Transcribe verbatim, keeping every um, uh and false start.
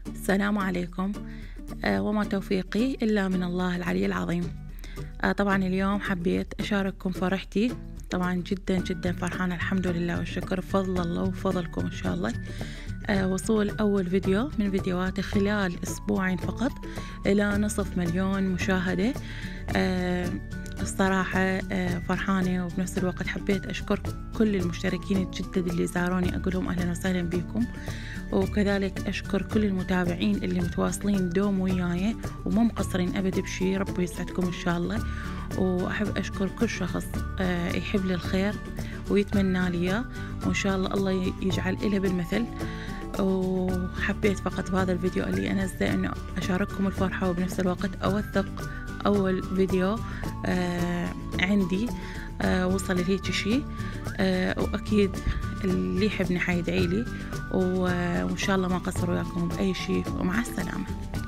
السلام عليكم. آه، وما توفيقي إلا من الله العلي العظيم. آه، طبعا اليوم حبيت أشارككم فرحتي. طبعا جدا جدا فرحانة، الحمد لله والشكر، بفضل الله وفضلكم إن شاء الله. آه، وصول أول فيديو من فيديوهاتي خلال أسبوعين فقط إلى نصف مليون مشاهدة. آه، الصراحة آه، فرحانة، وبنفس الوقت حبيت أشكر كل المشتركين الجدد اللي زاروني، أقول لهم أهلا وسهلا بكم. وكذلك أشكر كل المتابعين اللي متواصلين دوم وياي ومو مقصرين أبد بشي، ربي يسعدكم إن شاء الله. وأحب أشكر كل شخص آه، يحب لي الخير ويتمنى لي إياه، وإن شاء الله الله يجعل إله بالمثل. وحبيت فقط بهذا الفيديو اللي أنزله إنه أشارككم الفرحة، وبنفس الوقت أوثق أول فيديو آه عندي آه وصل لهيك شي. آه وأكيد اللي يحبني حيدعي لي، وإن شاء الله ما قصر وياكم بأي شي، ومع السلامة.